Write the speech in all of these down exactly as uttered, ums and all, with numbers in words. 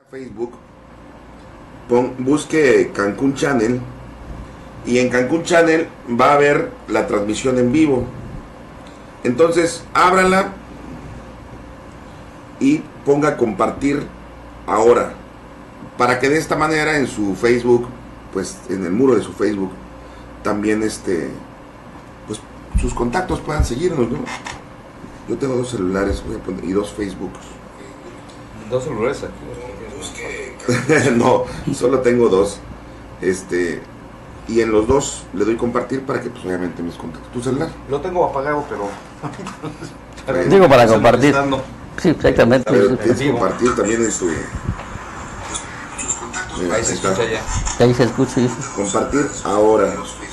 Facebook, pon, busque Cancún Channel y en Cancún Channel va a ver la transmisión en vivo. Entonces ábrala y ponga compartir ahora, para que de esta manera en su Facebook, pues en el muro de su Facebook también este pues sus contactos puedan seguirnos, ¿no? Yo tengo dos celulares, voy a poner, y dos Facebooks. ¿Dos celulares aquí? No, solo tengo dos. Este, y en los dos le doy compartir para que pues obviamente mis contactos. ¿Tu celular? Lo tengo apagado, pero Pero, digo para compartir. Sí, exactamente. A ver, tienes que compartir también en su. Mira, ahí se escucha ya. Ahí se escucha. Sí. Compartir ahora.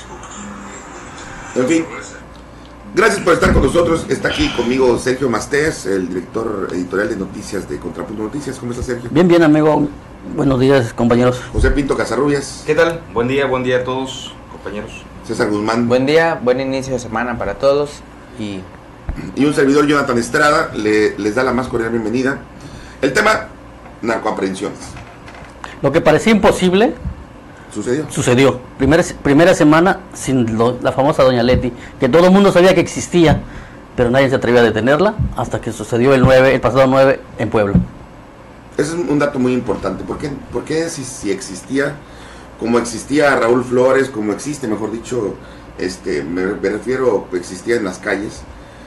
En fin. Gracias por estar con nosotros. Está aquí conmigo Sergio Mastés, el director editorial de noticias de Contrapunto Noticias. ¿Cómo estás, Sergio? Bien, bien, amigo. Buenos días, compañeros. José Pinto Casarrubias. ¿Qué tal? Buen día, buen día a todos, compañeros. César Guzmán. Buen día, buen inicio de semana para todos. Y, y un servidor, Jonathan Estrada, le, les da la más cordial bienvenida. El tema, narcoaprehensiones. Lo que parecía imposible ¿Sucedió? Sucedió. Primera, primera semana sin lo, la famosa Doña Leti, que todo el mundo sabía que existía, pero nadie se atrevía a detenerla hasta que sucedió el nueve, el pasado nueve en Puebla. Ese es un dato muy importante. ¿Por qué, por qué si, si existía, como existía Raúl Flores, como existe, mejor dicho, este, me, me refiero, existía en las calles,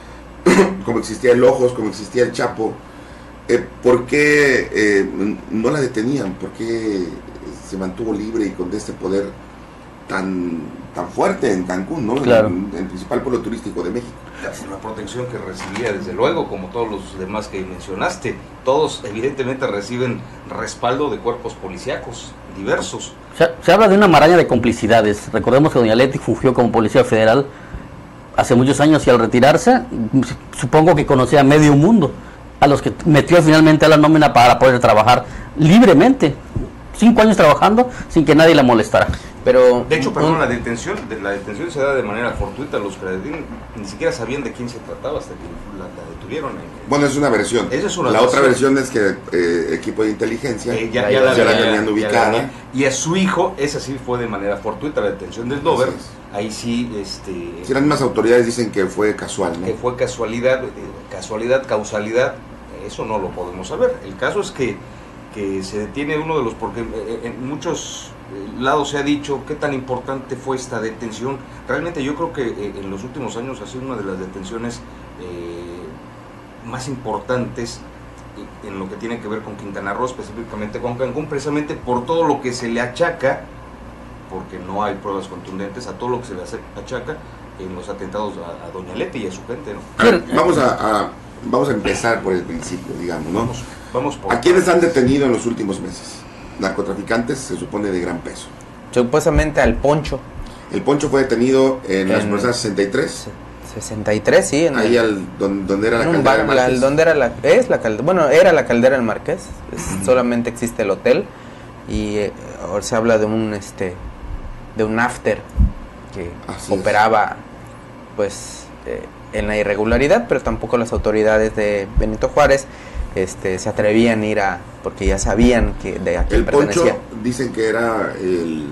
como existía el Ojos, como existía el Chapo, eh, ¿por qué eh, no la detenían? ¿Por qué se mantuvo libre y con este poder tan tan fuerte en Cancún, ¿no? Claro. En, en el principal pueblo turístico de México. Por la protección que recibía, desde luego, como todos los demás que mencionaste. Todos evidentemente reciben respaldo de cuerpos policíacos diversos. Se, se habla de una maraña de complicidades. Recordemos que Doña Leti fungió como policía federal hace muchos años y al retirarse, supongo que conocía a medio mundo, a los que metió finalmente a la nómina para poder trabajar libremente. Cinco años trabajando sin que nadie la molestara. pero De hecho, perdón, un- la detención, de, la detención se da de manera fortuita. Los que la detienen ni siquiera sabían de quién se trataba hasta que la, la detuvieron. En, Bueno, es una versión. Esa es una la versión. otra versión es que eh, equipo de inteligencia Eh, ya, Ya- ya, ya la, ya la ya- tenían ya ubicada. la- y a su hijo, esa sí fue de manera fortuita, la detención del Dover. Así es. Ahí sí, este, Si las mismas autoridades dicen que fue casual, ¿no? que fue casualidad, eh, casualidad, causalidad, eso no lo podemos saber. El caso es que, que se detiene uno de los, porque eh, en muchos eh, lados se ha dicho qué tan importante fue esta detención. Realmente yo creo que eh, en los últimos años ha sido una de las detenciones eh, más importantes en lo que tiene que ver con Quintana Roo, específicamente con Cancún, precisamente por todo lo que se le achaca, porque no hay pruebas contundentes, a todo lo que se le achaca en los atentados a, a Doña Leti y a su gente, ¿no? A ver, vamos a, a- vamos a empezar por el principio, digamos, ¿no? Vamos, vamos por ¿A quiénes han detenido en los últimos meses? Narcotraficantes, se supone de gran peso. supuestamente al Poncho, El Poncho fue detenido en las En- personas sesenta y tres, sesenta y tres, sí, en ahí el- al, don- donde era la en un caldera bar, del la- Marqués. donde era la, es la calde- bueno, era la caldera del Marqués, es- solamente existe el hotel y eh, ahora se habla de un este de un after que Así es. operaba pues eh, en la irregularidad, pero tampoco las autoridades de Benito Juárez este se atrevían a ir a, porque ya sabían que de a quién El Poncho pertenecía. dicen que era el,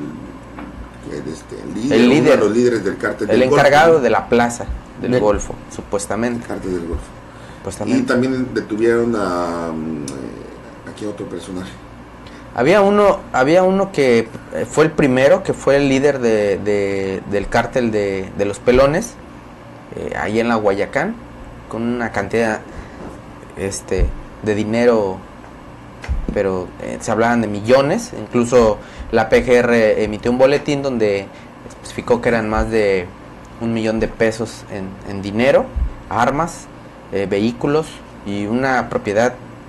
el, este, el líder, El uno líder. de los líderes del cártel El del encargado Golfo, de la plaza del De- Golfo, el supuestamente. cártel del Golfo. Y supuestamente. también detuvieron a, mm, eh, aquí a otro personaje. Había uno, había uno que eh, fue el primero, que fue el líder de, de- del cártel de, de los Pelones, eh, ahí en la Guayacán, con una cantidad este, de dinero, pero eh, se hablaban de millones. Incluso la P G R emitió un boletín donde especificó que eran más de un millón de pesos en, en dinero, armas, eh, vehículos y una propiedad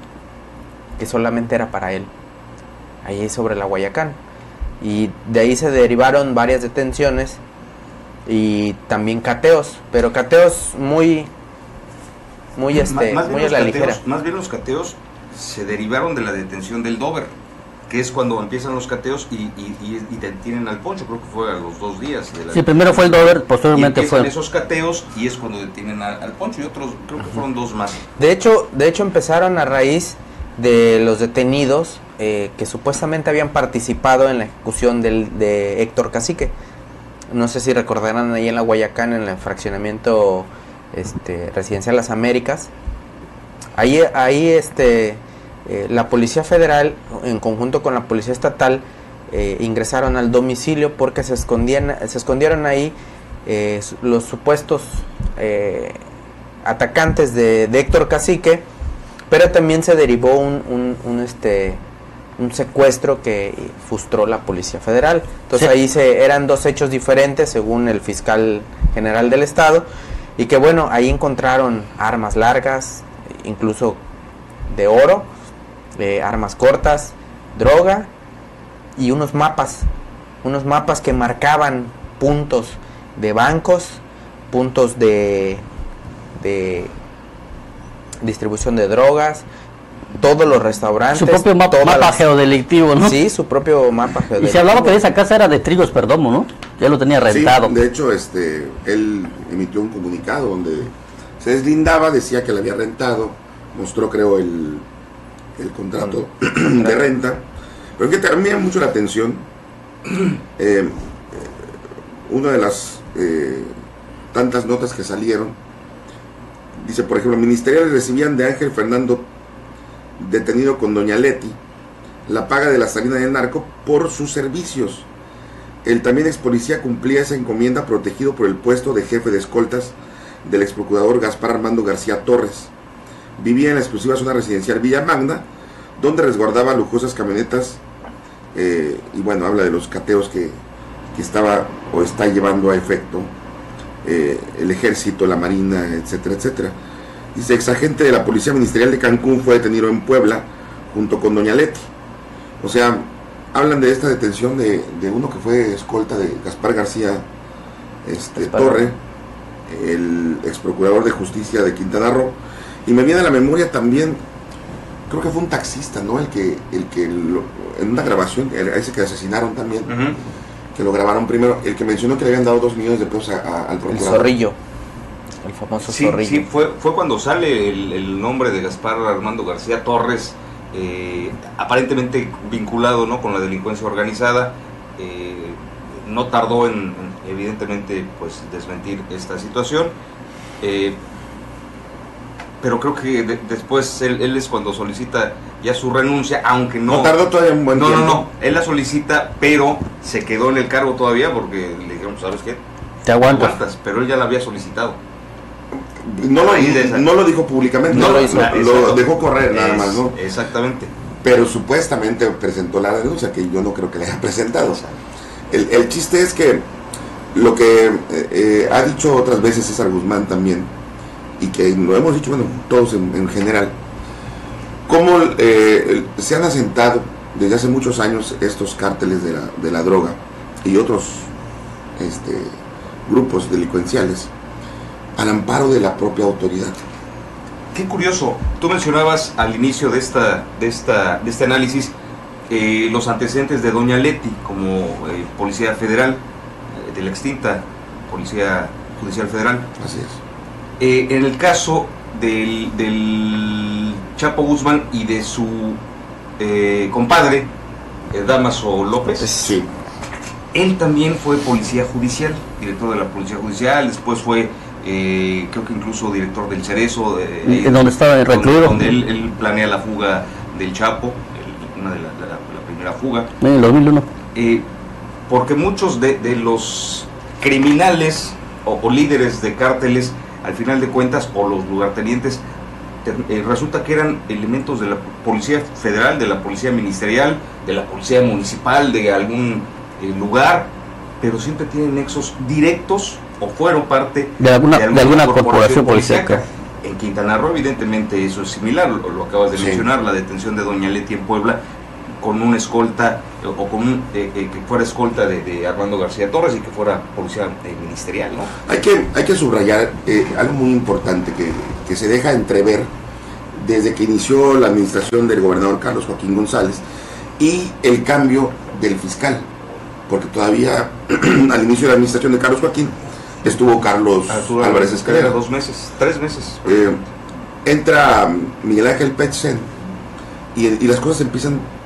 que solamente era para él, ahí sobre la Guayacán. Y de ahí se derivaron varias detenciones y también cateos, pero cateos muy muy este Más- más bien muy a los la cateos- ligera. Más bien los cateos se derivaron de la detención del Dover, que es cuando empiezan los cateos y, y, y, y detienen al Poncho. Creo que fue a los dos días de la Sí, primero fue el Dover, y posteriormente empiezan fue... esos cateos y es cuando detienen a- al Poncho, y otros, creo que fueron dos más. De hecho, de hecho empezaron a raíz de los detenidos eh, que supuestamente habían participado en la ejecución del, de Héctor Cacique. No sé si recordarán ahí en la Guayacán, en el fraccionamiento este, residencial Las Américas. Ahí, ahí este, eh, la Policía Federal, en conjunto con la Policía Estatal, eh, ingresaron al domicilio porque se escondían, se escondieron ahí eh, los supuestos eh, atacantes de, de Héctor Cacique, pero también se derivó un, un, un este un secuestro que frustró la Policía Federal. Entonces sí. ahí se eran dos hechos diferentes según el fiscal general del estado, y que bueno, ahí encontraron armas largas, incluso de oro, eh, armas cortas, droga y unos mapas, unos mapas que marcaban puntos de bancos, puntos de, de distribución de drogas, todos los restaurantes. Su propio mapa, mapa las... geodelictivo, ¿no? Sí, su propio mapa geodelictivo. Y se hablaba que esa casa era de Trigos Perdomo, ¿no? Ya lo tenía rentado. Sí, de hecho, este, él emitió un comunicado donde se deslindaba, decía que le había rentado, mostró creo el, el contrato mm. de renta, pero que también me llama mucho la atención, eh, una de las eh, tantas notas que salieron, dice, por ejemplo, ministeriales recibían de Ángel Fernando, detenido con doña Leti, la paga de la salida del narco por sus servicios. El también ex policía cumplía esa encomienda protegido por el puesto de jefe de escoltas del ex procurador Gaspar Armando García Torres. Vivía en la exclusiva zona residencial Villa Magna, donde resguardaba lujosas camionetas, eh, y bueno, habla de los cateos que, que estaba o está llevando a efecto eh, el ejército, la marina, etcétera, etcétera. Dice, exagente de la Policía Ministerial de Cancún fue detenido en Puebla junto con doña Leti. O sea, hablan de esta detención de, de uno que fue escolta de Gaspar García este, Torre, el ex procurador de justicia de Quintana Roo. Y me viene a la memoria también, creo que fue un taxista, ¿no? El que, el que lo, en una grabación, a ese que asesinaron también, uh-huh. que lo grabaron primero, el que mencionó que le habían dado dos millones de pesos a, a, al procurador. El Zorrillo. El famoso sí, Zorrillo. Sí, fue, fue cuando sale el, el nombre de Gaspar Armando García Torres, eh, aparentemente vinculado, ¿no?, con la delincuencia organizada. Eh, no tardó en, en, evidentemente, pues desmentir esta situación. Eh, pero creo que de, después él, él es cuando solicita ya su renuncia, aunque no... No tardó todavía un buen no, tiempo. No, no, él la solicita, pero se quedó en el cargo todavía porque le dijeron, ¿sabes qué? Te aguantas. aguantas, pero él ya la había solicitado. No lo, no lo dijo públicamente, no lo, lo, hizo, lo, lo dejó correr nada es, más, ¿no? Exactamente. Pero supuestamente presentó la denuncia, que yo no creo que la haya presentado. El, el chiste es que lo que eh, ha dicho otras veces César Guzmán también, y que lo hemos dicho, bueno, todos en, en general, cómo eh, se han asentado desde hace muchos años estos cárteles de la, de la droga y otros este, grupos delincuenciales al amparo de la propia autoridad. Qué curioso, tú mencionabas al inicio de esta de esta de este análisis eh, los antecedentes de doña Leti como eh, policía federal, eh, de la extinta Policía Judicial Federal. Así es. Eh, en el caso del, del Chapo Guzmán y de su eh, compadre, eh, Dámaso López, sí. Él también fue policía judicial, director de la Policía Judicial, después fue Eh, creo que incluso director del Cerezo, eh, donde estaba el recluido, donde, donde él, él planea la fuga del Chapo, el, una de la, la, la primera fuga en el dos mil uno, eh, porque muchos de, de los criminales o, o líderes de cárteles, al final de cuentas, o los lugartenientes, eh, resulta que eran elementos de la Policía Federal, de la Policía Ministerial, de la Policía Municipal, de algún eh, lugar, pero siempre tienen nexos directos o fueron parte de alguna, de alguna, de alguna corporación policíaca. En Quintana Roo, evidentemente, eso es similar, lo, lo acabas de sí. mencionar, la detención de doña Leti en Puebla con una escolta, o con un, eh, eh, que fuera escolta de, de Armando García Torres y que fuera policía eh, ministerial, ¿no? Hay que, hay que subrayar eh, algo muy importante que, que se deja entrever desde que inició la administración del gobernador Carlos Joaquín González y el cambio del fiscal, porque todavía al inicio de la administración de Carlos Joaquín estuvo Carlos Arturo Álvarez Escalera. Dos meses, tres meses. Eh, entra Miguel Ángel Petzen y, y las cosas empiezan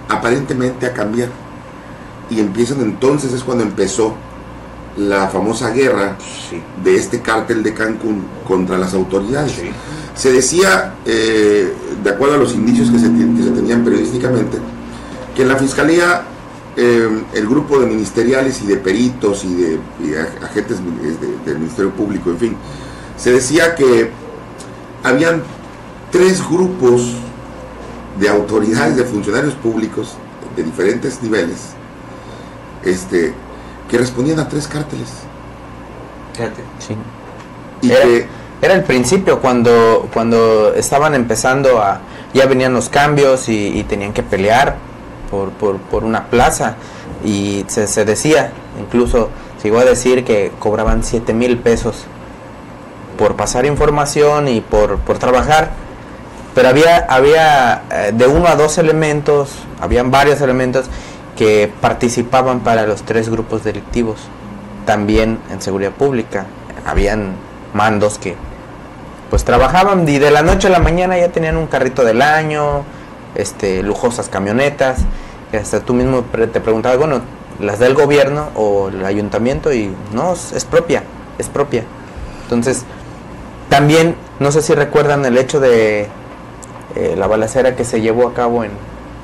aparentemente a cambiar. Y empiezan entonces, es cuando empezó la famosa guerra Sí. de este cártel de Cancún contra las autoridades. Sí. Se decía, eh, de acuerdo a los indicios que se, que se tenían periodísticamente, que en la fiscalía eh, el grupo de ministeriales y de peritos y de, y de agentes de, del Ministerio Público, en fin, se decía que habían tres grupos de autoridades, de funcionarios públicos de diferentes niveles, este, que respondían a tres cárteles. Fíjate. Sí. Y Era, que era el principio, cuando, cuando estaban empezando a... Ya venían los cambios y, y tenían que pelear por, por, por una plaza. Y se, se decía, incluso se llegó a decir que cobraban siete mil pesos por pasar información y por, por trabajar. Pero había, había eh, de uno a dos elementos, habían varios elementos que participaban para los tres grupos delictivos. También en seguridad pública habían mandos que pues trabajaban y de la noche a la mañana ya tenían un carrito del año, este, lujosas camionetas, y hasta tú mismo te preguntabas, bueno, las del gobierno o el ayuntamiento, y no, es propia, es propia. Entonces, también, no sé si recuerdan el hecho de eh, la balacera que se llevó a cabo en,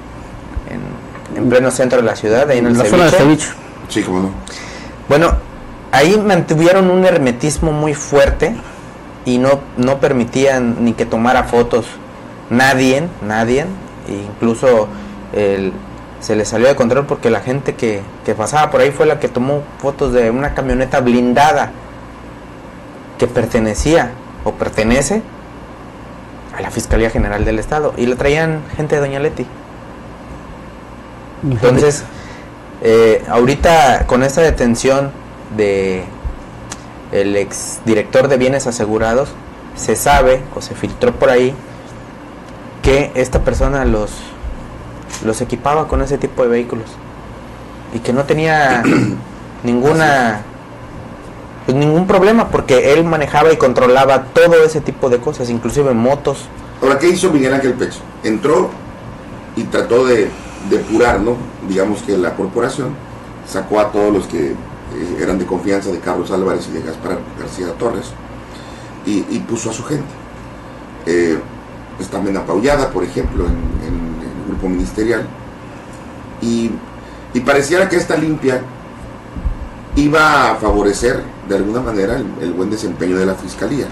en, en pleno centro de la ciudad, ahí en el la zona de Ceviche. Ceviche. sí, cómo no. Bueno, ahí mantuvieron un hermetismo muy fuerte y no, no permitían ni que tomara fotos nadie, nadie, e incluso el, se les salió de control porque la gente que, que pasaba por ahí fue la que tomó fotos de una camioneta blindada que pertenecía o pertenece a la Fiscalía General del Estado y la traían gente de Doña Leti. Entonces, eh, ahorita con esta detención de el ex director de bienes asegurados, se sabe o se filtró por ahí que esta persona los los equipaba con ese tipo de vehículos y que no tenía ninguna pues ningún problema porque él manejaba y controlaba todo ese tipo de cosas, inclusive motos. Ahora, ¿qué hizo Miguel Ángel Pecho? Entró y trató de depurar, ¿no? Digamos que la corporación sacó a todos los que eh, eran de confianza de Carlos Álvarez y de Gaspar García Torres y, y puso a su gente. Eh, pues también Apaullada, por ejemplo, en, en el grupo ministerial. Y, y pareciera que esta limpia iba a favorecer de alguna manera el, el buen desempeño de la fiscalía.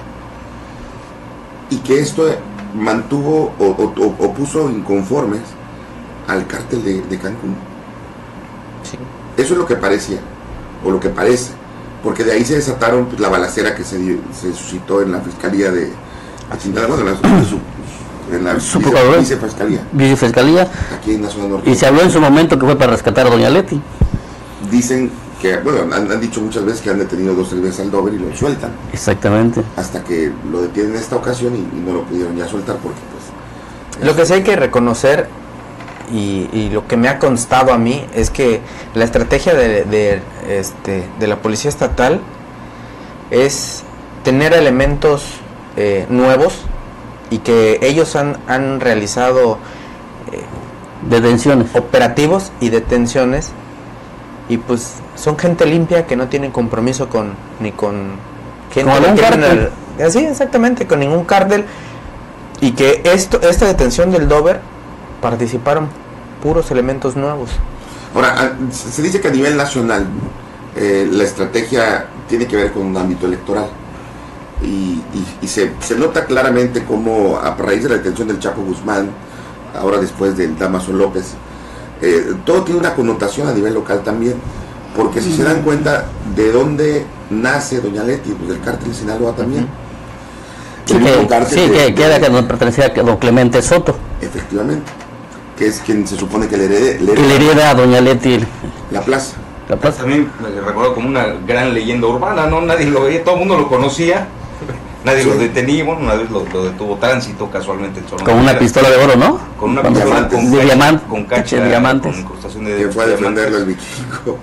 Y que esto mantuvo o, o, o puso inconformes al cártel de, de Cancún. Sí. Eso es lo que parecía, o lo que parece, porque de ahí se desataron pues, la balacera que se, dio, se suscitó en la fiscalía de Chintana, bueno, en la, su, en la Su vice, procurador. vicefiscalía, Vicefiscalía. aquí en la zona norte. Y se habló en su momento que fue para rescatar a Doña Leti. Dicen que, bueno, han, han dicho muchas veces que han detenido dos o tres veces al Dover y lo sueltan, Exactamente. hasta que lo detienen en esta ocasión y, y no lo pudieron ya soltar porque pues... Lo que sí hay que reconocer y, y lo que me ha constado a mí es que la estrategia de, de, este, de la Policía Estatal es tener elementos eh, nuevos y que ellos han, han realizado eh, Detenciones. operativos y detenciones y pues son gente limpia que no tienen compromiso con ni con gente Con algún que tiene cártel. el- así exactamente, con ningún cártel, y que esto esta detención del Dover participaron puros elementos nuevos. Ahora, a- se dice que a nivel nacional eh, la estrategia tiene que ver con un ámbito electoral y, y- y se, se nota claramente cómo a raíz de la detención del Chapo Guzmán, ahora después del Damaso López, eh, todo tiene una connotación a nivel local también, porque si se dan cuenta de dónde nace Doña Leti, pues del cártel de Sinaloa también. Sí, El mismo que, cártel sí, de- que, que era que nos pertenecía a don Clemente Soto. efectivamente, que es quien se supone que le herede, le Y le hereda hereda a Doña Leti la plaza. la plaza. También me recuerdo como una gran leyenda urbana, ¿no? Nadie lo veía, todo el mundo lo conocía, nadie Sí. lo detenía, bueno, una vez lo, lo detuvo tránsito casualmente en Sonora. Con una pistola de oro, ¿no? Con una Con pistola diamantes. con de cacha- diamante, con cacha cacha de diamantes. con incrustación de Que fue a defenderlo el diamantes. vikingo.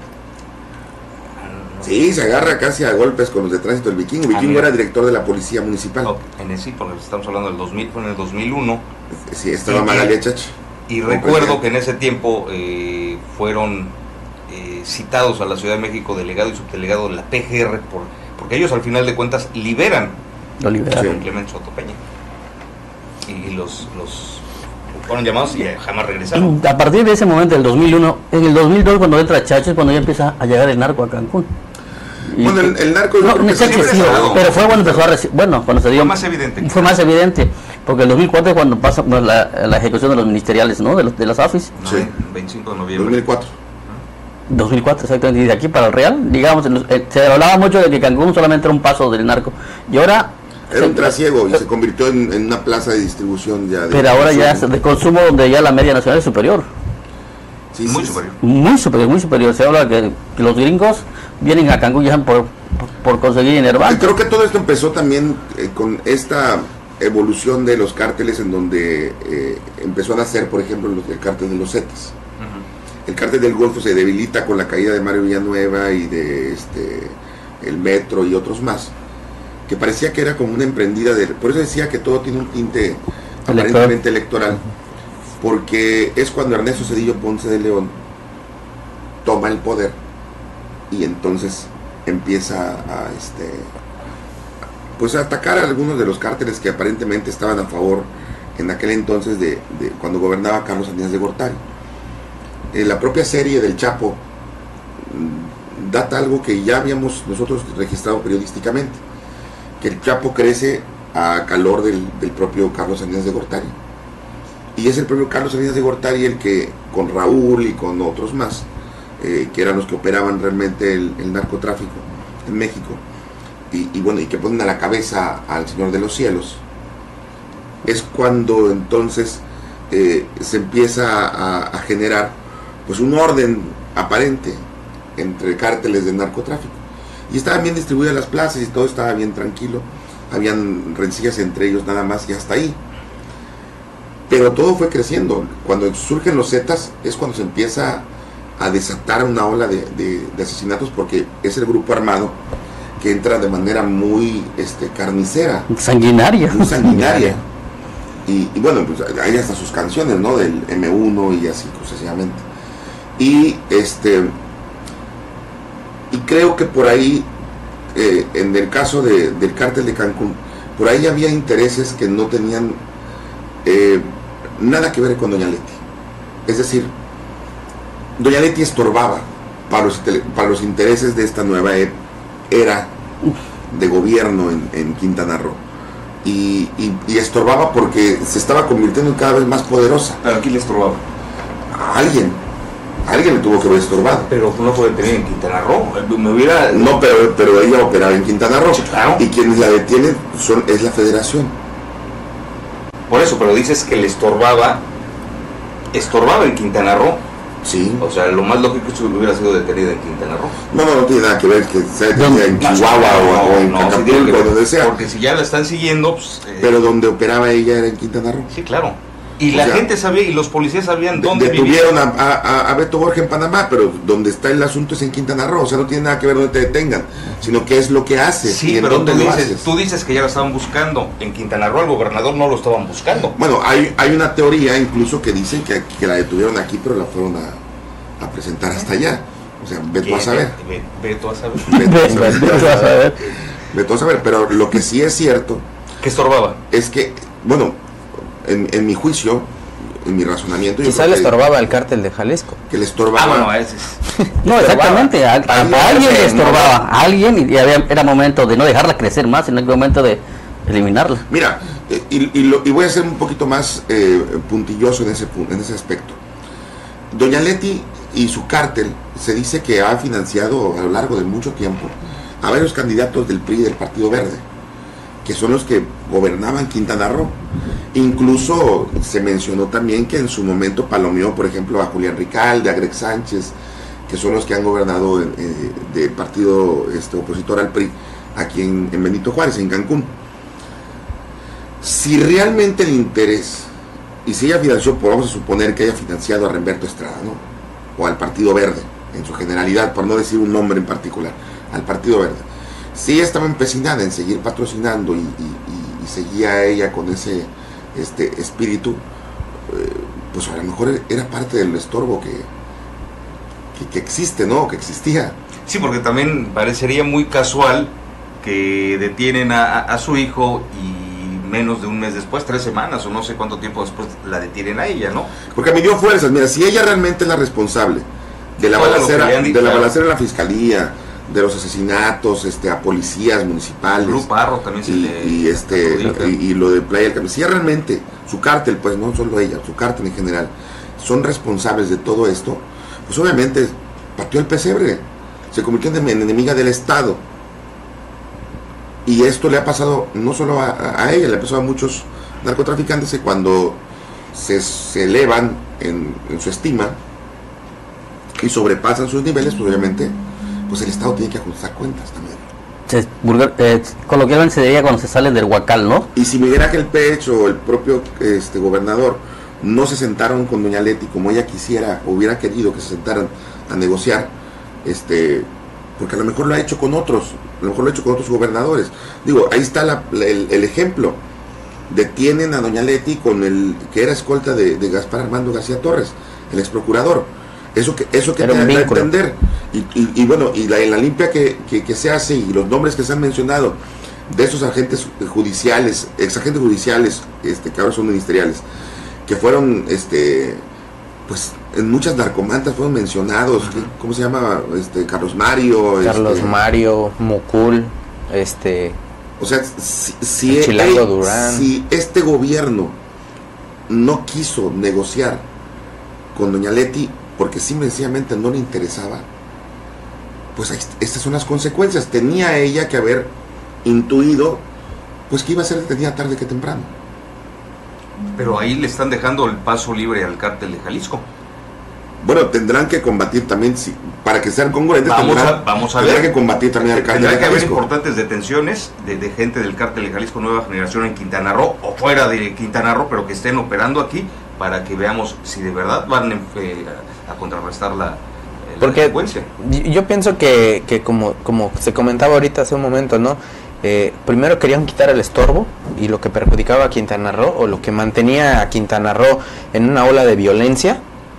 Sí, se agarra casi a golpes con los de tránsito del vikingo. El Ah, vikingo mira. era director de la policía municipal. No, en el sí, porque estamos hablando del dos mil, fue en el dos mil uno. Sí, estaba Y que- Magalia Chacha. Y recuerdo que en ese tiempo eh, fueron eh, citados a la Ciudad de México delegado y subdelegado de la P G R, por, porque ellos al final de cuentas liberan Lo liberaron. a Clemente Soto Peña. Y, y los, los fueron llamados y jamás regresaron. A partir de ese momento, del dos mil uno, en el dos mil dos, cuando entra Chacho, es cuando ya empieza a llegar el narco a Cancún. Y bueno, el, el narco... no, no, Chacho, sí, pero fue cuando empezó a recibir, bueno, cuando se dio... Fue más evidente. Fue más evidente, porque el dos mil cuatro es cuando pasa bueno, la, la ejecución de los ministeriales, ¿no? De, los, de las A F I S. No, Sí. veinticinco de noviembre. dos mil cuatro. dos mil cuatro, exactamente. Y de aquí para el Real, digamos, en los- eh, se hablaba mucho de que Cancún solamente era un paso del narco. Y ahora... Era un se- trasiego y se convirtió en, en una plaza de distribución ya. De Pero ahora ya es consumo. de consumo donde ya la media nacional es superior. Sí, Muy sí, superior. Muy superior, muy superior. Se habla que, que los gringos vienen a Cancún ya por, por conseguir dinero. sí. Creo que todo esto empezó también eh, con esta evolución de los cárteles en donde eh, empezó a nacer, por ejemplo, los- el cártel de los Zetas. El cártel del Golfo se debilita con la caída de Mario Villanueva y de este el Metro y otros más, que parecía que era como una emprendida de... Por eso decía que todo tiene un tinte aparentemente electoral, porque es cuando Ernesto Zedillo Ponce de León toma el poder y entonces empieza a este pues a atacar a algunos de los cárteles que aparentemente estaban a favor en aquel entonces de, de cuando gobernaba Carlos Salinas de Gortari. Eh, la propia serie del Chapo mm, data algo que ya habíamos nosotros registrado periodísticamente, que el Chapo crece a calor del, del propio Carlos Salinas de Gortari. Y es el propio Carlos Salinas de Gortari el que, con Raúl y con otros más, eh, que eran los que operaban realmente el, el narcotráfico en México, y, y bueno, y que ponen a la cabeza al Señor de los Cielos, es cuando entonces eh, se empieza a, a generar pues un orden aparente entre cárteles de narcotráfico. Y estaban bien distribuidas las plazas y todo estaba bien tranquilo, habían rencillas entre ellos nada más y hasta ahí. Pero todo fue creciendo. Cuando surgen los Zetas es cuando se empieza a desatar una ola de, de, de asesinatos, porque es el grupo armado que entra de manera muy este, carnicera, Sanguinaria. muy sanguinaria. Y, y bueno, pues hay hasta sus canciones, ¿no? Del eme uno y así sucesivamente. Y este y creo que por ahí, eh, en el caso de, del cártel de Cancún, por ahí había intereses que no tenían eh, nada que ver con Doña Leti. Es decir, Doña Leti estorbaba para los, para los intereses de esta nueva e- era de gobierno en, en Quintana Roo. Y, y, y estorbaba porque se estaba convirtiendo en cada vez más poderosa. ¿Pero aquí le estorbaba? A alguien, a alguien le tuvo que haber estorbado. Pero no fue detenido en Quintana Roo. Me hubiera... No, pero, pero ella operaba en Quintana Roo. Sí, claro. Y quienes la detienen son, es la federación. Por eso, pero dices que le estorbaba, estorbaba en Quintana Roo. Sí. O sea, lo más lógico es que hubiera sido detenido en Quintana Roo. No, no, no tiene nada que ver que sea detenida en No, Chihuahua no, o, o en no, sí tiene Acapulco, que ver, donde sea. Porque si ya la están siguiendo, pues... eh, Pero donde operaba ella era en Quintana Roo. sí, claro. Y O la sea, gente sabía, y los policías sabían De- dónde detuvieron vivía. a, a, a Beto Borges en Panamá, pero donde está el asunto es en Quintana Roo. O sea, no tiene nada que ver donde te detengan, sino qué es lo que hace Sí, y en pero dónde tú lo dices, haces. tú dices que ya la estaban buscando. En Quintana Roo al gobernador no lo estaban buscando. Bueno, hay, hay una teoría incluso que dicen que, que la detuvieron aquí, pero la fueron a, a presentar hasta allá. O sea, ve tú a Que- saber. ve- ve tú a saber. Ve tú a saber. Vete a saber. Ve tú a saber. Pero lo que sí es cierto ¿Qué estorbaba? es que, bueno, en, en mi juicio, en mi razonamiento, yo Quizá creo le que- estorbaba el cártel de Jalisco. que le estorbaba. Ah, bueno, ese es. No, exactamente. A, a- a Alguien alguien se le estorbaba. enojó. A alguien y había- era momento de no dejarla crecer más, sino que era momento de eliminarla. Mira, eh, y, y, lo- y voy a ser un poquito más eh, puntilloso en ese, pu- en ese aspecto. Doña Leti y su cártel se dice que ha financiado a lo largo de mucho tiempo a varios candidatos del P R I y del Partido Verde, que son los que gobernaban Quintana Roo. Incluso se mencionó también que en su momento palomeó, por ejemplo, a Julián Ricalde, a Greg Sánchez, que son los que han gobernado eh, del partido este, opositor al P R I aquí en, en Benito Juárez, en Cancún. Si realmente el interés, y si ella financió, pues vamos a suponer que haya financiado a Remberto Estrada, ¿no? O al Partido Verde, en su generalidad, por no decir un nombre en particular, al Partido Verde. Si ella estaba empecinada en seguir patrocinando y, y, y, y seguía ella con ese este espíritu, eh, pues a lo mejor era parte del estorbo que, que, que existe, ¿no? Que existía. Sí, porque también parecería muy casual que detienen a, a, a su hijo y menos de un mes después, tres semanas o no sé cuánto tiempo después la detienen a ella, ¿no? Porque me dio fuerzas. Mira, si ella realmente es la responsable de la Todo lo balacera, que le han dicho, de la claro. balacera en la fiscalía, de los asesinatos, este, a policías municipales, Blue Parro también se y, le y este adjudica. y, y lo de Playa del Carmen, si ella realmente, su cártel, pues no solo ella, su cártel en general, son responsables de todo esto, pues obviamente partió el pesebre, se convirtió en enemiga del Estado. Y esto le ha pasado no solo a, a ella, le ha pasado a muchos narcotraficantes que cuando se, se elevan en, en su estima y sobrepasan sus niveles, pues obviamente pues el Estado tiene que ajustar cuentas también. Se, vulgar, eh, coloquialmente se diría cuando se sale del huacal, ¿no? Y si Miguel Ángel Pech o el propio este, gobernador no se sentaron con doña Leti como ella quisiera o hubiera querido que se sentaran a negociar, este porque a lo mejor lo ha hecho con otros, a lo mejor lo ha hecho con otros gobernadores. Digo, ahí está la, la, el, el ejemplo. Detienen a doña Leti con el que era escolta de, de Gaspar Armando García Torres, el ex procurador. Eso que, eso que te da a entender. Y, y, y bueno, y la, la limpia que, que, que se hace y los nombres que se han mencionado de esos agentes judiciales, ex agentes judiciales, este, que ahora son ministeriales, que fueron, este, pues, en muchas narcomantas fueron mencionados. Uh-huh. ¿Cómo se llama? Este, Carlos Mario. Carlos este, Mario, Mocul, este. O sea, si, si, Chilango Durán. si este gobierno no quiso negociar con doña Leti porque simplemente no le interesaba, pues estas son las consecuencias. Tenía ella que haber intuido pues que iba a ser detenida tarde que temprano. Pero ahí le están dejando el paso libre al cártel de Jalisco. Bueno, tendrán que combatir también, si, para que sean congruentes, vamos tendrán, a, vamos a tendrán ver. que combatir también al cártel Tendrá de que haber Jalisco. importantes detenciones de, de gente del cártel de Jalisco Nueva Generación en Quintana Roo o fuera de Quintana Roo, pero que estén operando aquí para que veamos si de verdad van eh, a, a contrarrestar la, la Porque delincuencia. Yo pienso que, que como, como se comentaba ahorita hace un momento, ¿no? Eh, primero querían quitar el estorbo y lo que perjudicaba a Quintana Roo o lo que mantenía a Quintana Roo en una ola de violencia,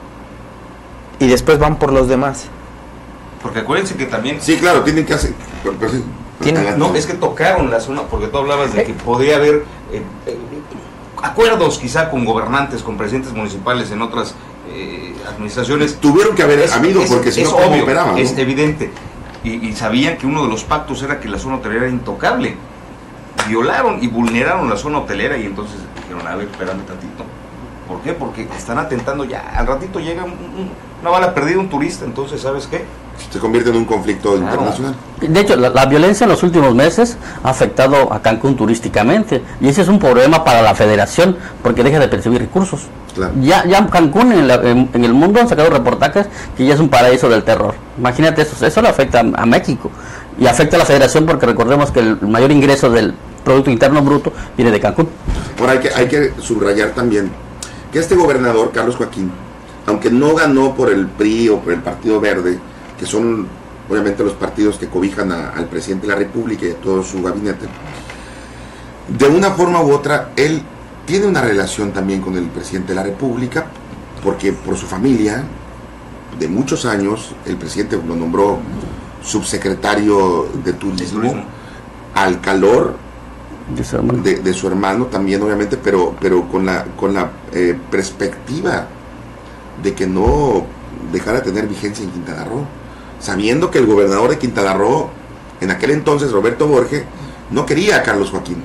y después van por los demás. Porque acuérdense que también... Sí, claro, tienen que hacer... Pero, pero sí, ¿Tienen? No, es que tocaron la zona, porque tú hablabas de que podría haber eh, eh, acuerdos quizá con gobernantes, con presidentes municipales en otras eh, administraciones. Tuvieron que haber Es- habido, es- porque si es no, ¿cómo obvio, operaban, es no? evidente. Y, y sabían que uno de los pactos era que la zona hotelera era intocable. Violaron y vulneraron la zona hotelera y entonces dijeron, a ver, espérame tantito. ¿Por qué? Porque están atentando ya. Al ratito llega un- un- una bala perdida, un turista, entonces, ¿sabes qué? Se convierte en un conflicto Claro. internacional. De hecho, la, la violencia en los últimos meses ha afectado a Cancún turísticamente y ese es un problema para la federación porque deja de percibir recursos. Claro. Ya, ya Cancún en, la- en- en el mundo han sacado reportajes que ya es un paraíso del terror. Imagínate eso, eso le afecta a, a México y afecta a la federación porque recordemos que el mayor ingreso del Producto Interno Bruto viene de Cancún. Ahora hay que, hay que subrayar también que este gobernador, Carlos Joaquín, aunque no ganó por el P R I o por el Partido Verde, que son obviamente los partidos que cobijan a- al presidente de la República y a todo su gabinete, de una forma u otra, él tiene una relación también con el presidente de la República, porque por su familia, de muchos años, el presidente lo nombró subsecretario de Turismo, turismo. al calor de su hermano. de, de su hermano también, obviamente, pero, pero con la, con la eh, perspectiva de que no dejara de tener vigencia en Quintana Roo, sabiendo que el gobernador de Quintana Roo, en aquel entonces, Roberto Borge, no quería a Carlos Joaquín.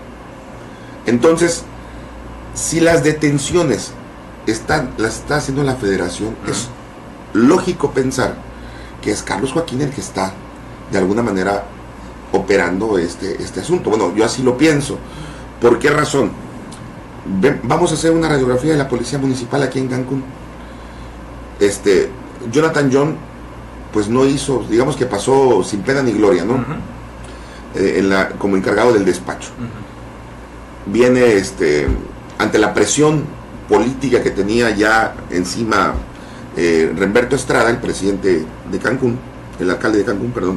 Entonces, si las detenciones están, las está haciendo la federación, uh-huh. es lógico pensar que es Carlos Joaquín el que está, de alguna manera, operando este, este asunto. Bueno, yo así lo pienso. ¿Por qué razón? Ven, vamos a hacer una radiografía de la policía municipal aquí en Cancún. Este, Jonathan John, pues no hizo, digamos que pasó sin pena ni gloria, ¿no? Uh-huh. Eh, en la, como encargado del despacho. Uh-huh. Viene, este, ante la presión política que tenía ya encima eh, Remberto Estrada, el presidente de Cancún, el alcalde de Cancún, perdón,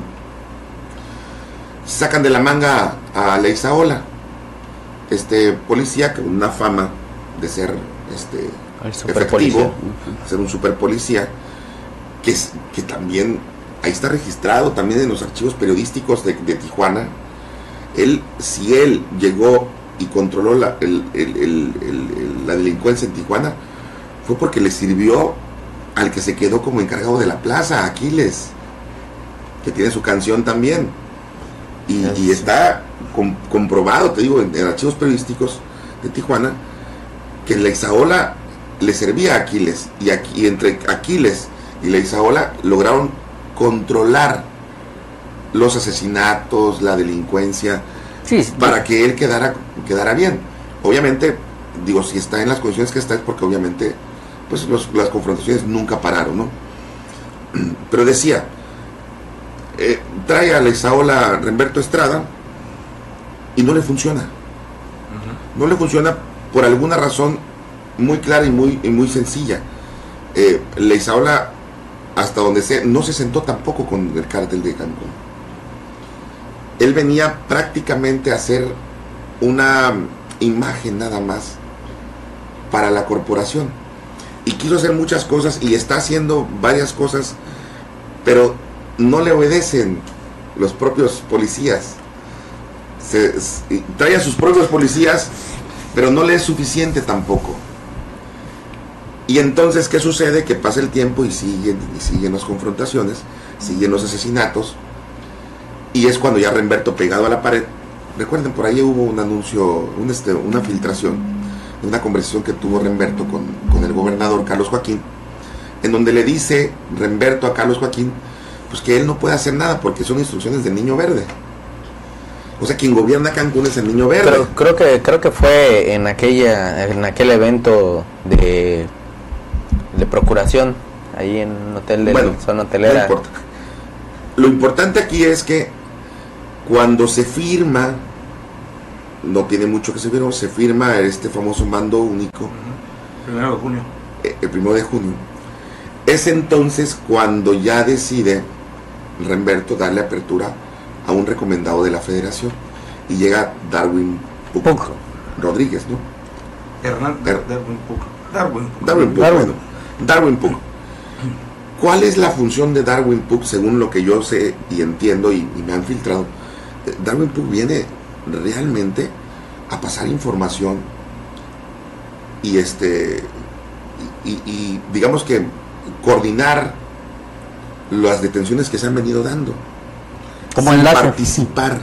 sacan de la manga a Leizaola, este policía con una fama de ser este efectivo, ser un super policía, que, es, que también, ahí está registrado también en los archivos periodísticos de, de Tijuana. Él, si él llegó y controló la, el, el, el, el, la delincuencia en Tijuana, fue porque le sirvió al que se quedó como encargado de la plaza, Aquiles, que tiene su canción también. Y, y está com, comprobado, te digo, en, en archivos periodísticos de Tijuana, que la Izaola le servía a Aquiles, y, aquí, y entre Aquiles y la Izaola lograron controlar los asesinatos, la delincuencia, sí, sí, para que él quedara, quedara bien. Obviamente, digo, si está en las condiciones que está, es porque obviamente pues los, las confrontaciones nunca pararon, ¿no? Pero decía, eh, trae a la Izaola Remberto Estrada y no le funciona. Uh-huh. No le funciona por alguna razón muy clara y muy, y muy sencilla. Eh, la Izaola, hasta donde sé, no se sentó tampoco con el cártel de Cancún. Él venía prácticamente a hacer una imagen nada más para la corporación, y quiso hacer muchas cosas y está haciendo varias cosas, pero no le obedecen los propios policías. Se, se, trae a sus propios policías, pero no le es suficiente tampoco. Y entonces, ¿qué sucede? Que pasa el tiempo y siguen, y siguen las confrontaciones, siguen los asesinatos, y es cuando ya Remberto, pegado a la pared, recuerden, por ahí hubo un anuncio, un este, una filtración, una conversación que tuvo Remberto con, con el gobernador Carlos Joaquín, en donde le dice Remberto a Carlos Joaquín, pues que él no puede hacer nada porque son instrucciones del Niño Verde. O sea, quien gobierna Cancún es el Niño Verde. Pero creo que creo que fue en aquella en aquel evento de de procuración ahí en un hotel de bueno, zona hotelera. No importa. Lo importante aquí es que cuando se firma, no tiene mucho que se firma, se firma este famoso mando único. Primero de junio. El primero de junio. Es entonces cuando ya decide Remberto darle apertura a un recomendado de la Federación, y llega Darwin Puc, Puc. Rodríguez, ¿no? Hernán er, Darwin Puc. Darwin Puc. Darwin Puc. Darwin. Bueno, Darwin Puc. ¿Cuál es la función de Darwin Puc según lo que yo sé y entiendo y, y me han filtrado? Darwin Puc viene realmente a pasar información y este y, y, y digamos que coordinar las detenciones que se han venido dando, como sin enlace. participar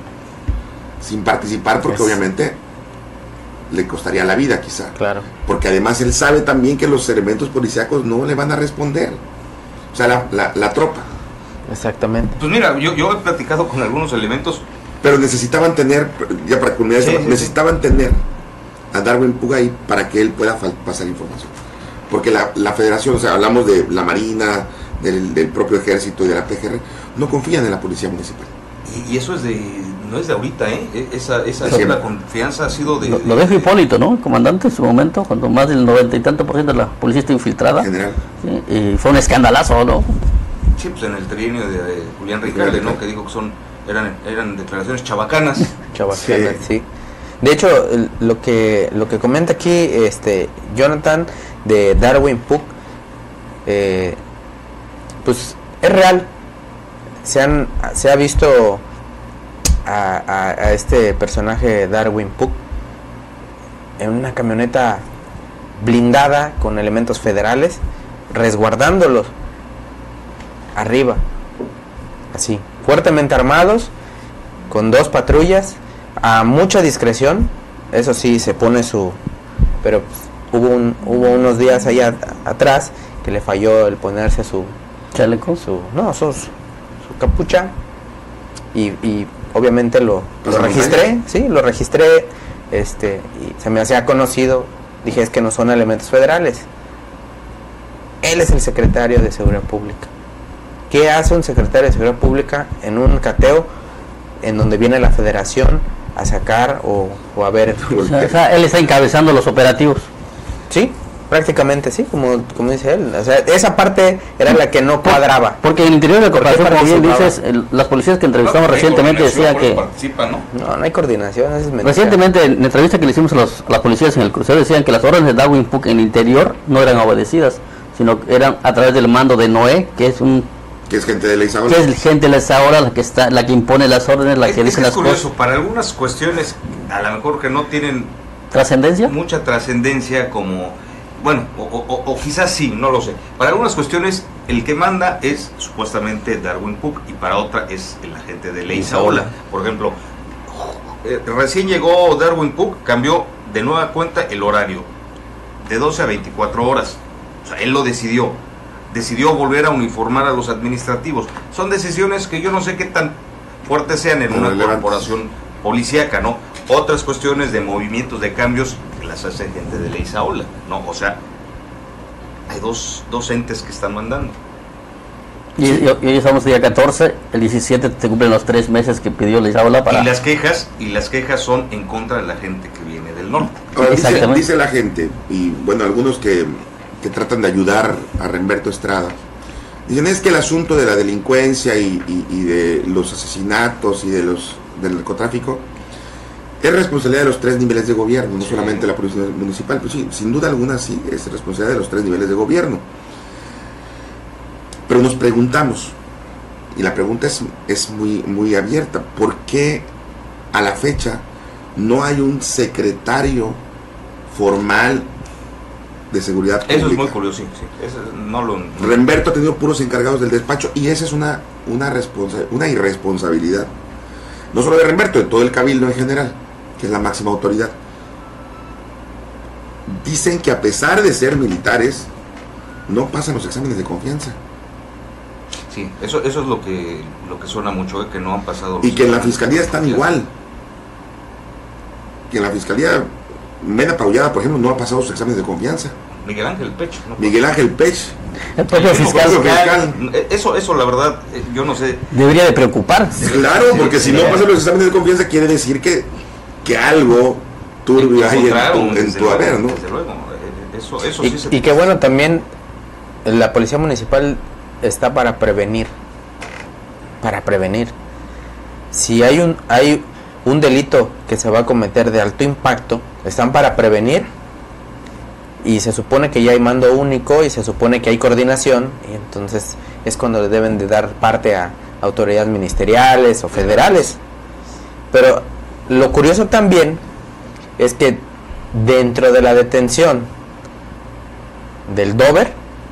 sin participar porque yes. obviamente le costaría la vida quizá, claro, porque además él sabe también que los elementos policíacos no le van a responder, o sea la, la, la tropa. Exactamente. Pues mira, yo, yo he platicado con algunos elementos, pero necesitaban tener, ya para culminar, sí, sí, necesitaban sí. tener a Darwin Puc ahí para que él pueda pasar información, porque la, la Federación, o sea, hablamos de la Marina, del, del propio Ejército y de la P G R, no confían en la Policía Municipal. Y, y eso es de, no es de ahorita, ¿eh? Esa, esa, esa la confianza ha sido de... Lo, lo dijo Hipólito, ¿no? El comandante en su momento, cuando más del noventa y tanto por ciento de la policía está infiltrada. General. Sí, y fue un escandalazo, ¿no? Sí, pues en el trienio de, de Julián Ricalde, ¿no? Que dijo que son eran eran declaraciones chabacanas. Chabacanas, sí. sí. De hecho, lo que lo que comenta aquí este Jonathan de Darwin Puc, eh, pues es real. Se han se ha visto a, a, a este personaje Darwin Puc en una camioneta blindada con elementos federales resguardándolos arriba, así, fuertemente armados, con dos patrullas, a mucha discreción. Eso sí, se pone su... Pero pues, hubo un, hubo unos días allá atrás que le falló el ponerse su... ¿Chaleco? Su, no, su, su capucha. Y, y obviamente lo, lo registré, sí, lo registré, este, y se me hacía conocido. Dije, es que no son elementos federales. Él es el secretario de Seguridad Pública. ¿Qué hace un secretario de Seguridad Pública en un cateo en donde viene la Federación a sacar o, o a ver? O sea, o sea, él está encabezando los operativos. Sí, Prácticamente sí, como, como dice él. O sea, esa parte era la que no cuadraba. Porque en el interior de la corporación, como bien participaba? dices, el- las policías que entrevistamos No, no hay recientemente decían coordinación, que... por eso participa, ¿no? No, no hay coordinación, eso es mentira. Recientemente, en la entrevista que le hicimos a, los, a las policías en el crucero, decían que las órdenes de Darwin Cook en el interior no eran obedecidas, sino que eran a través del mando de Noé, que es un Que es gente de la Isaola. que es gente de esa hora la que está, la que impone las órdenes, la Es, que es dice que es las curioso, cosas. para algunas cuestiones, a lo mejor que no tienen ¿Trascendencia? mucha trascendencia como, bueno, o, o- o quizás sí, no lo sé. Para algunas cuestiones el que manda es supuestamente Darwin Cook y para otra es el agente de Leizaola. Por ejemplo, eh, recién llegó Darwin Cook, cambió de nueva cuenta el horario de doce a veinticuatro horas. O sea, él lo decidió. Decidió volver a uniformar a los administrativos. Son decisiones que yo no sé qué tan fuertes sean en No, una relevantes. corporación policíaca, ¿no? Otras cuestiones de movimientos, de cambios, las hace gente de Leizaola, ¿no? O sea, hay dos, dos entes que están mandando. Y, y- y hoy estamos día catorce, el diecisiete se cumplen los tres meses que pidió Leizaola para... Y las quejas, y las quejas son en contra de la gente que viene del norte. Ahora, dice, Exactamente. dice la gente, y bueno, algunos que, que tratan de ayudar a Remberto Estrada, dicen es que el asunto de la delincuencia y, y- y de los asesinatos y de los del narcotráfico es responsabilidad de los tres niveles de gobierno, no Sí. solamente la policía municipal. Pues sí, sin duda alguna sí, es responsabilidad de los tres niveles de gobierno. Pero nos preguntamos, y la pregunta es, es muy, muy abierta, ¿por qué a la fecha no hay un secretario formal de seguridad pública? Eso es muy curioso, sí, sí. Eso no lo... Remberto ha tenido puros encargados del despacho y esa es una, una, responsa- una irresponsabilidad. No solo de Remberto, de todo el cabildo en general, que es la máxima autoridad. Dicen que a pesar de ser militares, no pasan los exámenes de confianza. Sí, eso, eso es lo que, lo que suena mucho, ¿eh? Que no han pasado... Y los que en la exámenes fiscalía de están confianza. igual. Que en la fiscalía, Mena Paullada, por ejemplo, no ha pasado sus exámenes de confianza. Miguel Ángel Pecho. ¿no? Miguel Ángel Pech. El propio El fiscal propio fiscal. Eh, Eso, eso la verdad, eh, yo no sé. debería de preocupar. Claro, porque si no pasan los exámenes de confianza quiere decir que, que algo turbio hay en encontraron, tu, en desde tu luego, haber, ¿no? Desde luego, eh, eso, eso Y, sí se... y que bueno, también la policía municipal está para prevenir. Para prevenir. Si hay un, hay un delito que se va a cometer de alto impacto, están para prevenir. Y se supone que ya hay mando único y se supone que hay coordinación. Y entonces es cuando le deben de dar parte a autoridades ministeriales o federales. Pero lo curioso también es que dentro de la detención del Dover,